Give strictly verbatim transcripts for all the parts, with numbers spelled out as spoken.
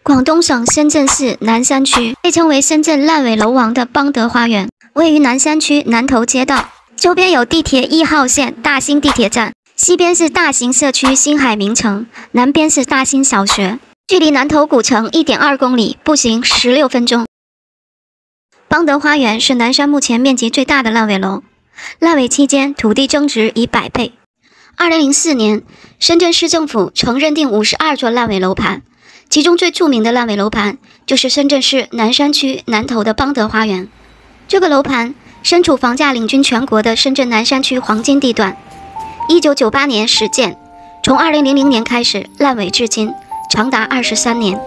广东省深圳市南山区，被称为深圳烂尾楼王的邦德花园，位于南山区南头街道，周边有地铁一号线大兴地铁站，西边是大型社区星海名城，南边是大兴小学，距离南头古城 一点二公里，步行十六分钟。邦德花园是南山目前面积最大的烂尾楼，烂尾期间土地增值以百倍。二零零四年，深圳市政府曾认定五十二座烂尾楼盘。其中最著名的烂尾楼盘就是深圳市南山区南头的邦德花园。这个楼盘身处房价领军全国的深圳南山区黄金地段。一九九八年始建，从二零零零年开始烂尾至今，长达二十三年。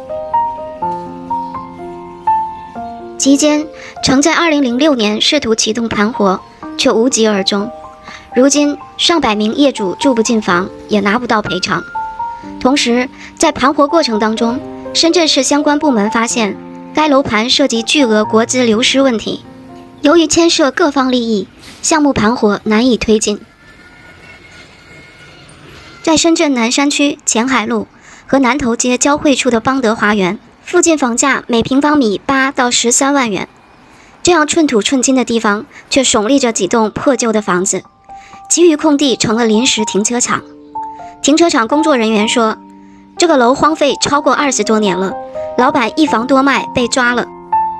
期间曾在二零零六年试图启动盘活，却无疾而终。如今上百名业主住不进房，也拿不到赔偿。同时，在盘活过程当中，深圳市相关部门发现该楼盘涉及巨额国资流失问题。由于牵涉各方利益，项目盘活难以推进。在深圳南山区前海路和南头街交汇处的邦德花园附近，房价每平方米八到十三万元。这样寸土寸金的地方，却耸立着几栋破旧的房子，其余空地成了临时停车场。停车场工作人员说，这个楼荒废超过二十多年了，老板一房多卖被抓了。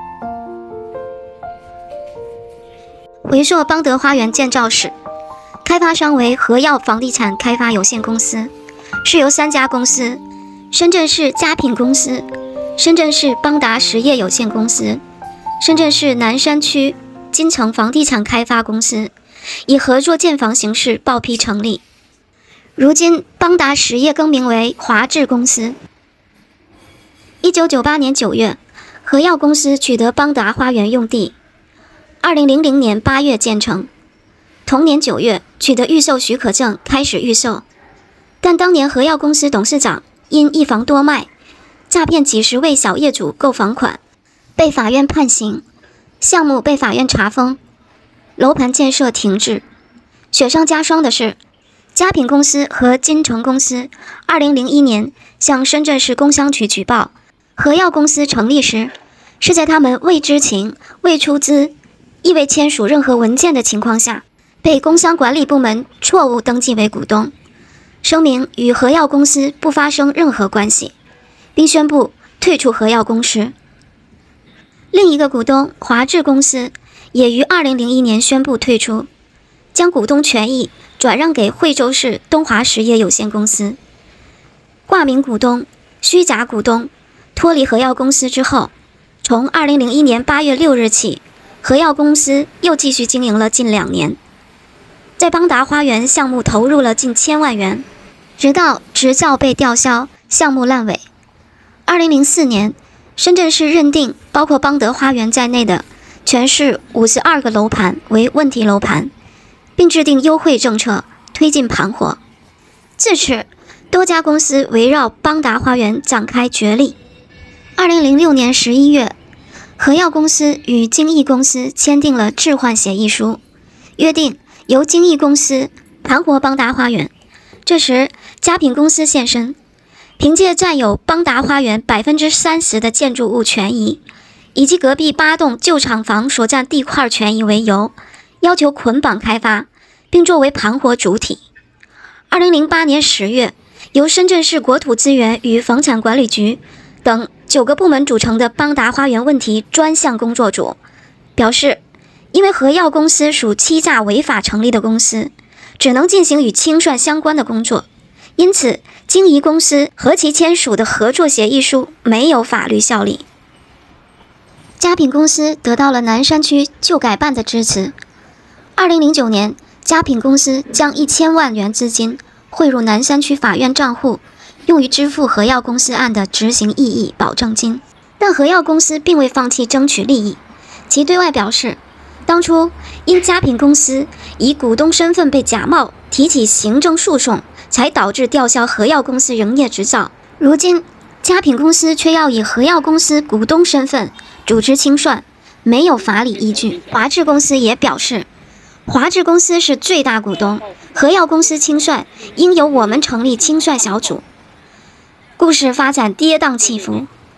回溯邦德花园建造史，开发商为和耀房地产开发有限公司，是由三家公司：深圳市佳品公司、深圳市邦达实业有限公司、深圳市南山区金城房地产开发公司以合作建房形式报批成立。如今，邦达实业更名为华智公司。一九九八年九月，和耀公司取得邦达花园用地，二零零零年八月建成。同年九月取得预售许可证，开始预售。但当年和耀公司董事长因一房多卖，诈骗几十位小业主购房款，被法院判刑，项目被法院查封，楼盘建设停滞。雪上加霜的是，佳品公司和金城公司二零零一年向深圳市工商局举报，和耀公司成立时是在他们未知情、未出资、亦未签署任何文件的情况下，被工商管理部门错误登记为股东，声明与和耀公司不发生任何关系，并宣布退出和耀公司。另一个股东华智公司也于二零零一年宣布退出，将股东权益转让给惠州市东华实业有限公司。挂名股东、虚假股东脱离和耀公司之后，从二零零一年八月六日起，和耀公司又继续经营了近两年，在邦达花园项目投入了近千万元，直到执照被吊销，项目烂尾。二零零四年，深圳市认定包括邦德花园在内的全市五十二个楼盘为问题楼盘，并制定优惠政策，推进盘活。自此，多家公司围绕邦达花园展开角力。二零零六年十一月，和耀公司与京艺公司签订了置换协议书，约定由京艺公司盘活邦达花园。这时，佳品公司现身，凭借占有邦达花园百分之三十的建筑物权益，以及隔壁八栋旧厂房所占地块权益为由，要求捆绑开发，并作为盘活主体。二零零八年十月，由深圳市国土资源与房产管理局等九个部门组成的邦达花园问题专项工作组表示，因为和耀公司属欺诈违法成立的公司，只能进行与清算相关的工作，因此京艺公司和其签署的合作协议书没有法律效力。佳品公司得到了南山区旧改办的支持。二零零九年，佳品公司将一千万元资金汇入南山区法院账户，用于支付和耀公司案的执行异议保证金。但和耀公司并未放弃争取利益，其对外表示，当初因佳品公司以股东身份被假冒，提起行政诉讼，才导致吊销和耀公司营业执照。如今，佳品公司却要以和耀公司股东身份主持清算，没有法理依据。华智公司也表示，华智公司是最大股东，和耀公司清算应由我们成立清算小组。故事发展跌宕起伏。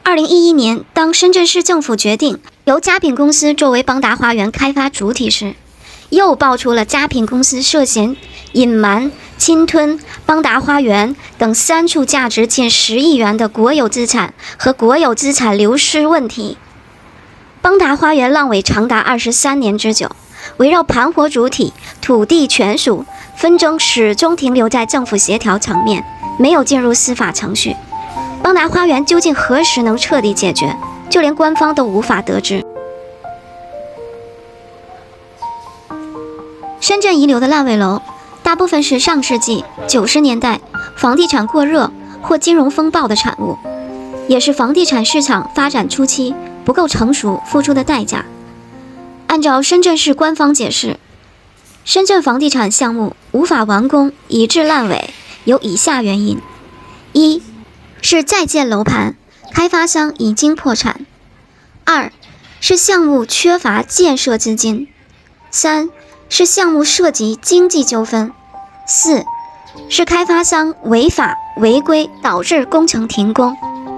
二零一一年，当深圳市政府决定由佳品公司作为邦达花园开发主体时，又爆出了佳品公司涉嫌隐瞒、侵吞邦达花园等三处价值近十亿元的国有资产和国有资产流失问题。邦达花园烂尾长达二十三年之久，围绕盘活主体、土地权属纷争始终停留在政府协调层面，没有进入司法程序。邦达花园究竟何时能彻底解决，就连官方都无法得知。深圳遗留的烂尾楼，大部分是上世纪九十年代房地产过热或金融风暴的产物，也是房地产市场发展初期不够成熟付出的代价。按照深圳市官方解释，深圳房地产项目无法完工以致烂尾，有以下原因：一是在建楼盘，开发商已经破产；二是项目缺乏建设资金；三是项目涉及经济纠纷；四是开发商违法违规导致工程停工。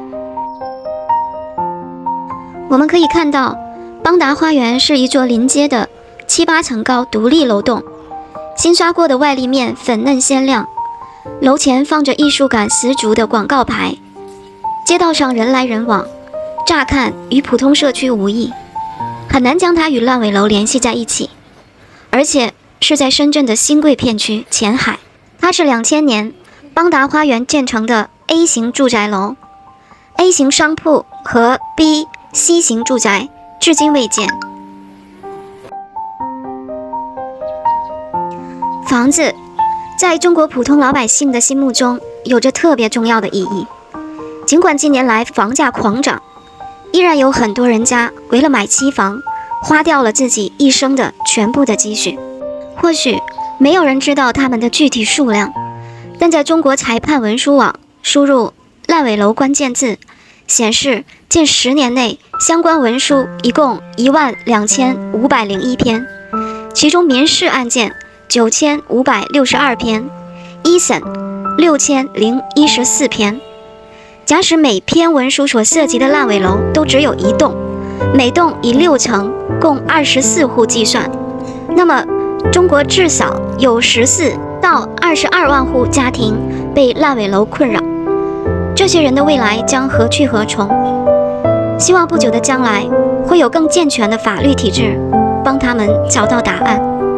我们可以看到，邦达花园是一座临街的七八层高独立楼栋，新刷过的外立面粉嫩鲜亮，楼前放着艺术感十足的广告牌，街道上人来人往，乍看与普通社区无异，很难将它与烂尾楼联系在一起。而且是在深圳的新贵片区前海，它是两千年邦达花园建成的 A 型住宅楼， A 型商铺和 B、C 型住宅至今未建。房子在中国普通老百姓的心目中有着特别重要的意义。尽管近年来房价狂涨，依然有很多人家为了买期房，花掉了自己一生的全部的积蓄。或许没有人知道他们的具体数量，但在中国裁判文书网输入烂尾楼关键字，显示近十年内相关文书一共一万两千五百零一篇，其中民事案件九千五百六十二篇，一审六千零一十四篇。假使每篇文书所涉及的烂尾楼都只有一栋，每栋以六层共二十四户计算，那么中国至少有十四到二十二万户家庭被烂尾楼困扰，这些人的未来将何去何从？希望不久的将来会有更健全的法律体制帮他们找到答案。